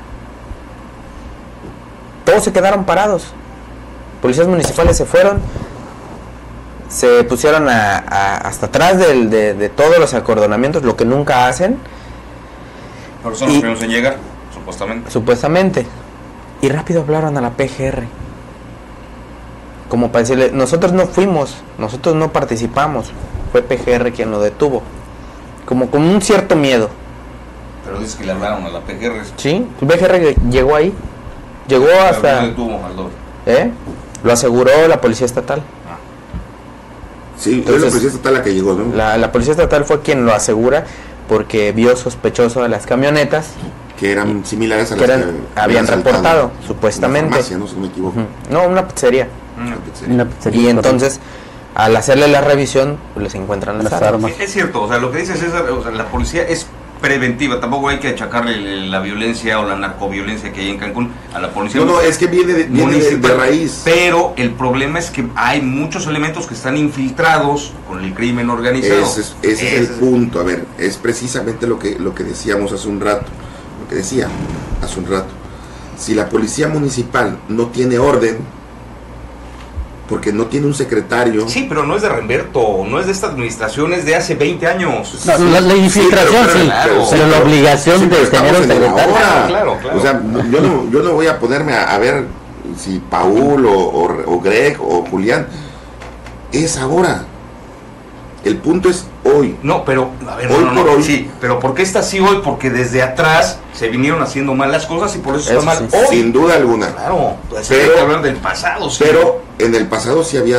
todos se quedaron parados. Policías municipales se fueron, se pusieron a, a- hasta atrás del- de, de todos los acordonamientos, lo que nunca hacen, Pero son los y- primeros en llegar, supuestamente. supuestamente, y rápido hablaron a la P G R. Como para decirle, nosotros no fuimos, nosotros no participamos, fue P G R quien lo detuvo. Como con un cierto miedo. Pero dices que le hablaron a la P G R. Sí, P G R llegó ahí, llegó hasta... No detuvo al Dover. ¿Eh? Lo aseguró la policía estatal. Sí, es Entonces, la policía estatal la que llegó, ¿no? La, la policía estatal fue quien lo asura porque vio sospechoso a las camionetas Que eran similares a que las eran, que habían asaltado reportado, una supuestamente. farmacia, ¿no? Si no me equivoco. Ujú. No, una pizzería. Una pizzería. Una pizzería, Y entonces, al hacerle la revisión, pues les encuentran las, Las armas. armas. Sí, es cierto, o sea, lo que dice César, o sea, la policía es preventiva, tampoco hay que achacarle la violencia o la narcoviolencia que hay en Cancún a la policía. No, no, es que viene de, viene de, de municipal, raíz. Pero el problema es que hay muchos elementos que están infiltrados con el crimen organizado. Ese es, ese es el punto. A ver, es precisamente lo que, lo que decíamos hace un rato. Lo que decía hace un rato. Si la policía municipal no tiene orden, porque no tiene un secretario. Sí, pero no es de Remberto, no es de esta administración, es de hace veinte años. No, la, la infiltración, pero- sí, claro. pero la obligación Sí, pero de tener estamos un en el secretario. ahora. Claro, claro. O sea, yo no, yo no voy a ponerme a, a ver si Paul o, o, o Greg o Julián. Es ahora. El punto es hoy. No, pero, a ver, Hoy no, no, por no, hoy. sí, pero ¿por qué está así hoy? Porque desde atrás se vinieron haciendo mal las cosas y por eso, Eso está mal sí. hoy. Sin duda alguna. Claro, pues Pero- hay que hablar del pasado, sí. Pero en el pasado sí había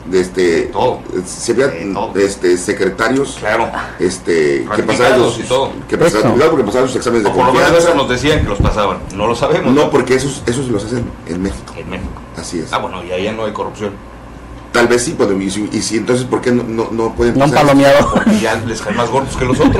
de este todo. Se había De todo. este secretarios Claro. este que pasaban los, y todo. que pasaban, Eso. porque pasaban sus exámenes de O por lo menos confianza. eso nos decían que los pasaban. No lo sabemos. No, porque esos esos los hacen en México. En México. Así es. Ah, bueno, y allá no hay corrupción. Tal vez sí, pues, y, si, y si entonces, ¿por qué no, no, no pueden No han pasar? palomeado. Porque ya les caen más gordos que los otros.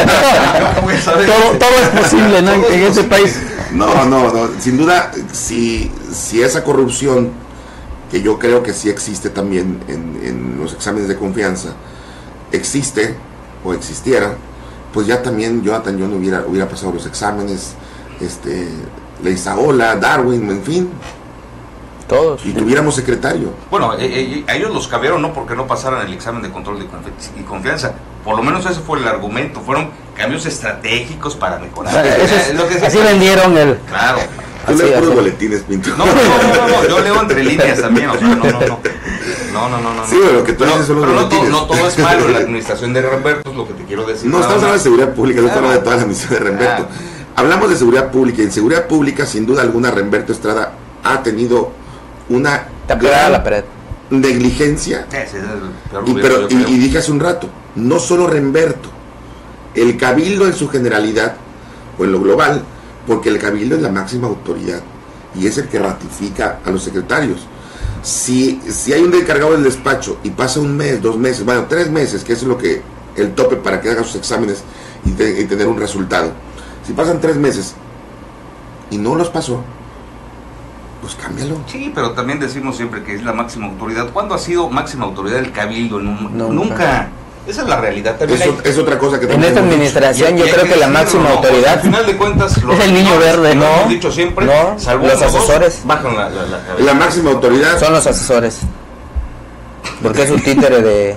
Yo voy a saber. todo, todo es posible, ¿no? En, Todo es en este posible. país. No, no, no. Sin duda, si, si esa corrupción, que yo creo que sí existe también en, en los exámenes de confianza, existe o existiera, pues ya también Jonathan John hubiera, hubiera pasado los exámenes, este, Leizaola, Darwin, en fin, Todos. y tuviéramos secretario. Bueno, eh, eh, a ellos los cambiaron no porque no pasaran el examen de control de confi- y confianza. Por lo menos ese fue el argumento. Fueron cambios estratégicos para mejorar. Eso es- Es lo que se- así vendieron el... Claro. Tú Así, lees puros así. boletines, Pinto. No, no, no, no, no, yo leo entre líneas también, o sea, no, no, no. No, no, no, no. Sí, pero lo que tú Pero- dices son los pero no, todo, boletines. no todo es malo en la administración de Remberto, es lo que te quiero decir. No nada estamos hablando de más. seguridad pública, no estamos Claro. hablando de toda la misión de Remberto. Ah. Hablamos de seguridad pública, y en seguridad pública, sin duda alguna, Remberto Estrada ha tenido una Está pegada a la pared. negligencia. Sí, ese es el peor Y, gobierno, pero, yo y, creo. y dije hace un rato, no solo Remberto, el cabildo en su generalidad, o en lo global, porque el cabildo es la máxima autoridad y es el que ratifica a los secretarios. Si, si hay un encargado del despacho y pasa un mes, dos meses, bueno, tres meses, que es lo que el tope para que haga sus exámenes y, te- y tener un resultado. Si pasan tres meses y no los pasó, pues cámbialo. Sí, pero también decimos siempre que es la máxima autoridad. ¿Cuándo ha sido máxima autoridad el cabildo? En un- Nunca. Nunca. Esa es la realidad. También Es, hay- o- es otra cosa que En también esta hemos dicho. administración Y- yo y hay creo que la decirlo, máxima ¿no? autoridad Al final de cuentas, los Es el niño regidores, verde, lo ¿no? hemos dicho siempre, No, salvo los uno o dos, asesores. bajan la, la, la cabeza. La máxima autoridad son los asesores. Porque es un títere de...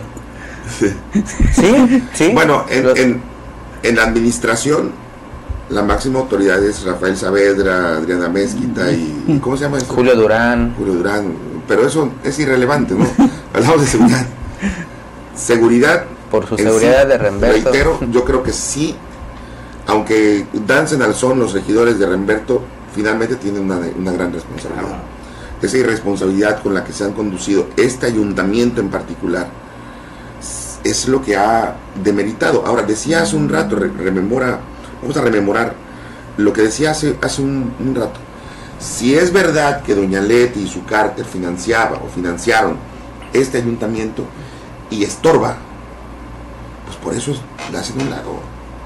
Sí, sí. Bueno, en, Los- en, en la administración, la máxima autoridad es Rafael Saavedra, Adriana Mezquita y... ¿Cómo se llama esto? Julio Durán. Julio Durán. Pero eso es irrelevante, ¿no? Hablamos de seguridad. Seguridad. Por su en seguridad sí, de Remberto. Reitero, yo creo que sí, aunque dancen al son los regidores de Remberto, finalmente tienen una, una gran responsabilidad. Claro. Esa irresponsabilidad con la que se han conducido este ayuntamiento en particular es lo que ha demeritado. Ahora, decía hace un rato, re- rememora, vamos a rememorar lo que decía hace, hace un, un rato. Si es verdad que doña Leti y su cártel financiaba o financiaron este ayuntamiento y estorba, pues por eso la hacen a un lado.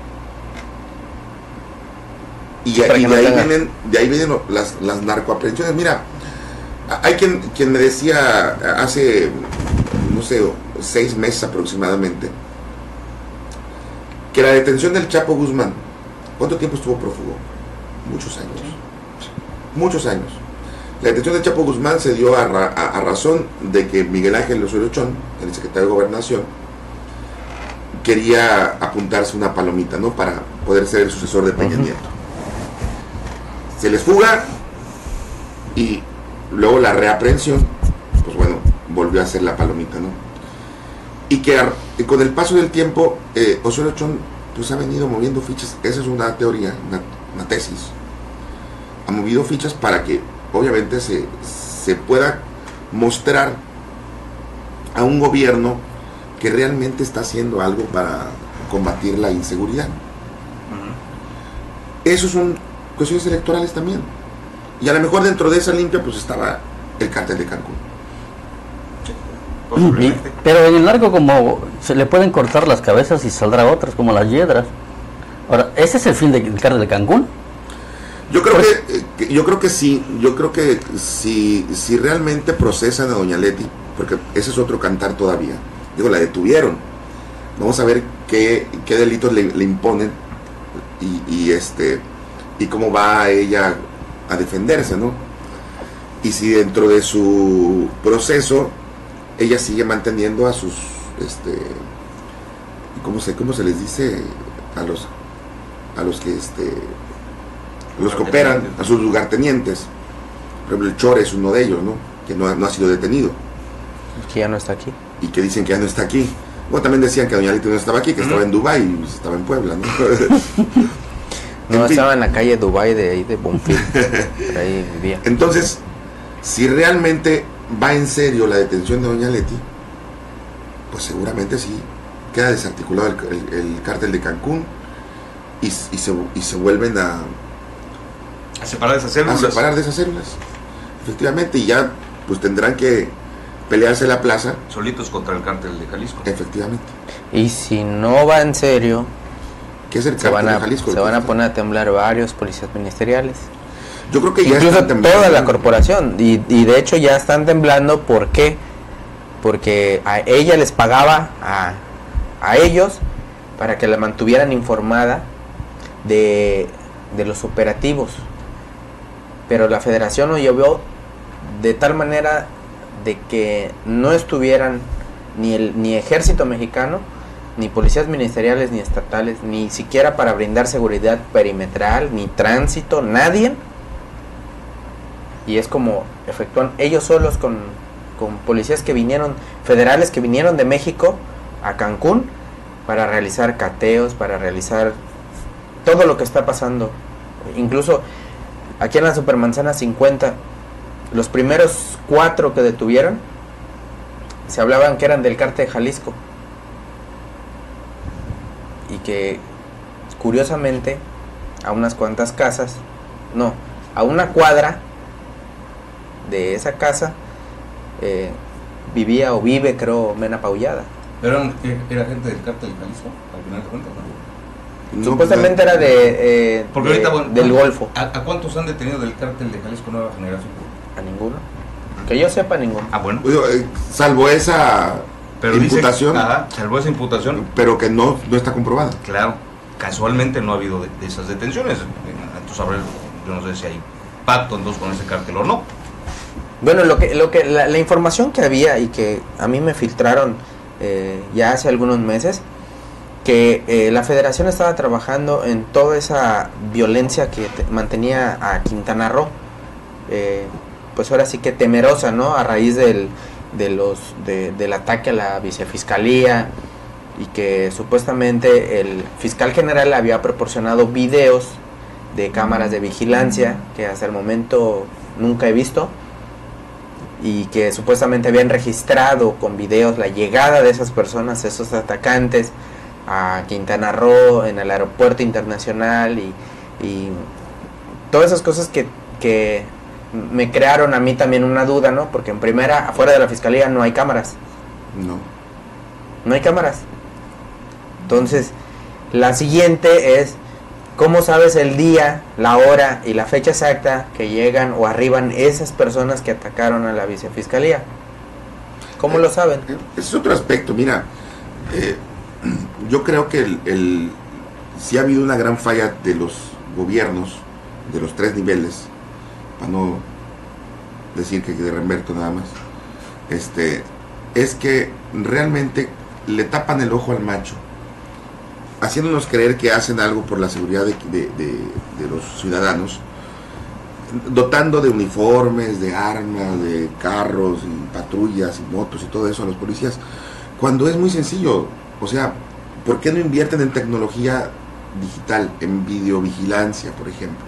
Y, Para y que de, no ahí tenga- vienen, de ahí vienen las, las narcoaprehensiones. Mira, hay quien, quien me decía hace, no sé, seis meses aproximadamente, que la detención del Chapo Guzmán, ¿cuánto tiempo estuvo prófugo? Muchos años. Muchos años. La detención del Chapo Guzmán se dio a, ra- a- a razón de que Miguel Ángel Osorio Chong, el secretario de Gobernación, quería apuntarse una palomita, ¿no? Para poder ser el sucesor de Peña Ujú. Nieto. Se les fuga y luego la reaprehensión, pues bueno, volvió a ser la palomita, ¿no? Y que ar- y con el paso del tiempo, eh, Osorio Chong pues ha venido moviendo fichas. Esa es una teoría, una, una tesis. Ha movido fichas para que obviamente se, se pueda mostrar a un gobierno que realmente está haciendo algo para combatir la inseguridad. Ujú. Esos son cuestiones electorales también. Y a lo mejor dentro de esa limpia pues estaba el cártel de Cancún. Posiblemente. Pero en el narco como se le pueden cortar las cabezas y saldrá otras, como las hiedras. Ahora, ¿ese es el fin del cártel de Cancún? Yo creo que, eh, que- yo creo que sí, yo creo que si, si realmente procesan a doña Leti, porque ese es otro cantar todavía, digo, la detuvieron, vamos a ver qué, qué delitos le, le imponen y, y este y cómo va ella a defenderse, ¿no? Y si dentro de su proceso ella sigue manteniendo a sus, este, ¿cómo se, cómo se les dice a los, a los que, este, los que operan, a sus lugartenientes? Por ejemplo, el Chore es uno de ellos, ¿no? Que no ha, no ha sido detenido Que ya no está aquí. y que dicen que ya no está aquí. Bueno, también decían que doña Leti no estaba aquí, que estaba en Dubái y pues, estaba en Puebla, ¿no? No, En fin. estaba en la calle Dubai de ahí de Bonfil. Por ahí vivía. Entonces, si realmente va en serio la detención de doña Leti, pues seguramente sí queda desarticulado el, el, el cártel de Cancún y, y, se, y se vuelven a, a separar de esas células. A separar de esas células, efectivamente, y ya pues tendrán que pelearse la plaza. Solitos contra el cártel de Jalisco. Efectivamente. Y si no va en serio, ¿qué es el se van a, de Jalisco? se van a poner a temblar varios policías ministeriales. Yo creo que ya incluso están toda la corporación, y, y de hecho ya están temblando. ¿Por qué? Porque a ella les pagaba a, a ellos para que la mantuvieran informada de, de los operativos, pero la federación lo llevó de tal manera de que no estuvieran ni el ni ejército mexicano, ni policías ministeriales, ni estatales, ni siquiera para brindar seguridad perimetral, ni tránsito, nadie. Y es como efectúan ellos solos con, con policías que vinieron, federales que vinieron de México a Cancún para realizar cateos, para realizar todo lo que está pasando. Incluso aquí en la Supermanzana cincuenta, los primeros cuatro que detuvieron se hablaban que eran del cártel de Jalisco, y que curiosamente a unas cuantas casas, no, a una cuadra de esa casa eh, vivía o vive, creo, Mena Paullada. ¿Pero era gente del cártel de Jalisco, al final de cuentas, no? No, Supuestamente era de, eh, Porque de ahorita, bueno, del Golfo. ¿A, ¿A cuántos han detenido del cártel de Jalisco Nueva Generación? A ninguno. Que yo sepa, ninguno. Ah, bueno. Eh, salvo esa Pero imputación, dice, ajá, salvo esa imputación, pero que no, no está comprobada. claro, casualmente no ha habido de, de esas detenciones. Entonces, a ver, yo no sé si hay pacto entonces con ese cártel o no. Bueno, lo que, lo que la, la información que había y que a mí me filtraron eh, ya hace algunos meses, que eh, la federación estaba trabajando en toda esa violencia que te, mantenía a Quintana Roo, eh, pues ahora sí que temerosa, ¿no? A raíz del, de los, de, del ataque a la vicefiscalía, y que supuestamente el fiscal general había proporcionado videos de cámaras de vigilancia que hasta el momento nunca he visto, y que supuestamente habían registrado con videos la llegada de esas personas, esos atacantes, a Quintana Roo, en el aeropuerto internacional, y, y todas esas cosas que, que me crearon a mí también una duda, ¿no? Porque en primera, afuera de la fiscalía no hay cámaras. No. No hay cámaras. Entonces, la siguiente es, ¿cómo sabes el día, la hora y la fecha exacta que llegan o arriban esas personas que atacaron a la vicefiscalía? ¿Cómo eh, lo saben? Ese es otro aspecto, mira, eh, yo creo que el, el, sí ha habido una gran falla de los gobiernos, de los tres niveles, para no decir que de Remberto nada más, este, es que realmente le tapan el ojo al macho, haciéndonos creer que hacen algo por la seguridad de, de, de, de los ciudadanos, dotando de uniformes, de armas, de carros y patrullas y motos y todo eso a los policías, cuando es muy sencillo. O sea, ¿por qué no invierten en tecnología digital, en videovigilancia, por ejemplo?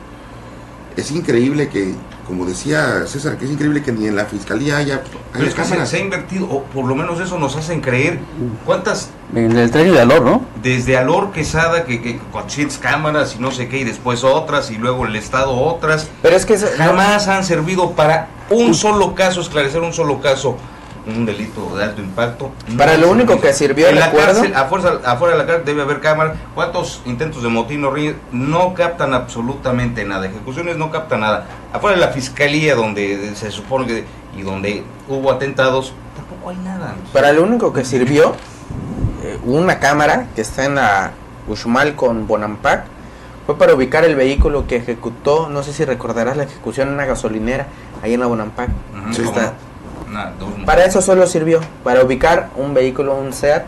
Es increíble que, como decía César, que es increíble que ni en la fiscalía haya, Pero haya es que se, cámaras. se ha invertido, o por lo menos eso nos hacen creer. ¿Cuántas? En el tren de Alor, ¿no? Desde Alor Quesada, que, que con chips, cámaras y no sé qué, y después otras, y luego el Estado otras. Pero es que eso- Jamás han servido para un solo caso, esclarecer un solo caso, un delito de alto impacto. No Para han lo único servido. que sirvió, en la recuerdo- cárcel, a fuerza, afuera de la cárcel debe haber cámara. ¿Cuántos intentos de motín o ríos? No captan absolutamente nada. Ejecuciones no captan nada. Afuera de la fiscalía, donde se supone que, y donde hubo atentados, tampoco hay nada. Para lo único que sirvió eh, una cámara que está en la Uxmal con Bonampak fue para ubicar el vehículo que ejecutó, no sé si recordarás la ejecución en una gasolinera ahí en la Bonampak. Ujú, Sí, ¿cómo está. no? Nada, dos- Para eso solo sirvió, para ubicar un vehículo, un SEAT,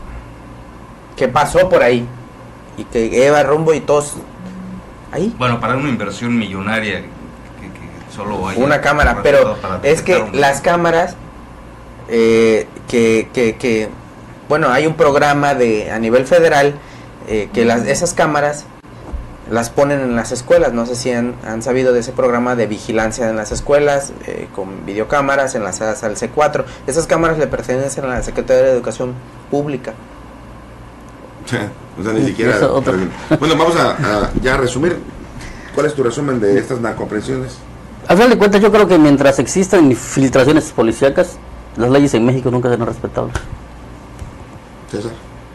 que pasó por ahí y que lleva rumbo y todos ahí. Bueno, para una inversión millonaria que, que solo hay Una cámara, pero es que las cámaras eh, que, que, que, bueno, hay un programa de a nivel federal eh, que las, esas cámaras las ponen en las escuelas. No sé si han, han sabido de ese programa de vigilancia en las escuelas, eh, con videocámaras enlazadas al C cuatro. Esas cámaras le pertenecen a la Secretaría de Educación Pública. O sea, ni siquiera... Bueno, vamos a, a ya resumir. ¿Cuál es tu resumen de estas narcoaprehensiones? Al final de cuentas, yo creo que mientras existan infiltraciones policíacas, las leyes en México nunca serán respetables. César.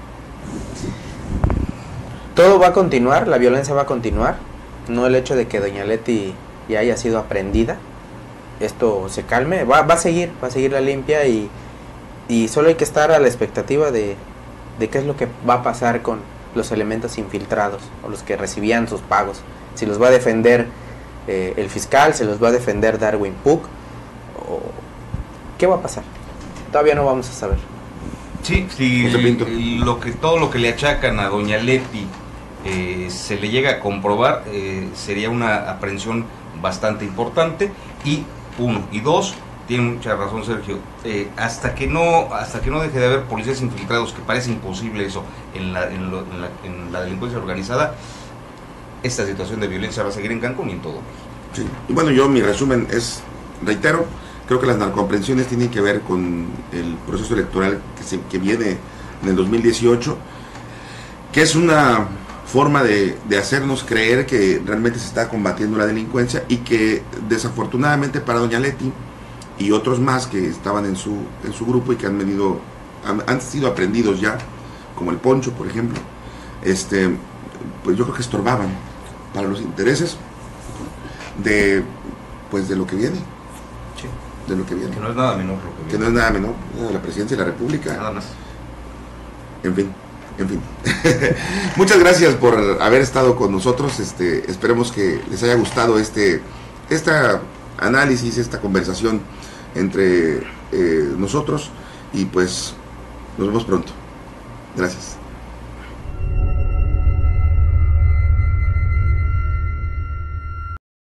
Todo va a continuar, la violencia va a continuar. No el hecho de que doña Leti ya haya sido aprehendida, esto se calme, va, va a seguir, va a seguir la limpia, y, y solo hay que estar a la expectativa de, de qué es lo que va a pasar con los elementos infiltrados o los que recibían sus pagos. Si los va a defender eh, el fiscal, se los va a defender Darwin Puck, o ¿qué va a pasar? Todavía no vamos a saber. Sí, sí, lo que, todo lo que le achacan a doña Leti eh, se le llega a comprobar, eh, sería una aprehensión bastante importante. Y uno, y dos, tiene mucha razón Sergio, eh, hasta que no hasta que no deje de haber policías infiltrados, que parece imposible eso en la, en, lo, en, la, en la delincuencia organizada, esta situación de violencia va a seguir en Cancún y en todo México. Sí. Y bueno, yo mi resumen es, reitero, creo que las narcoaprehensiones tienen que ver con el proceso electoral que, se, que viene en el dos mil dieciocho, que es una forma de, de hacernos creer que realmente se está combatiendo la delincuencia, y que desafortunadamente para doña Leti y otros más que estaban en su, en su grupo y que han venido, han, han sido aprendidos ya, como el Poncho, por ejemplo, este, pues yo creo que estorbaban para los intereses de, pues de lo que viene. Sí. De lo que viene. Que no es nada menor lo que viene. Que no es nada menor, de la presidencia de la República. Nada más. En fin, en fin. Muchas gracias por haber estado con nosotros. Este, esperemos que les haya gustado este, esta análisis, esta conversación entre eh, nosotros, y pues nos vemos pronto. Gracias.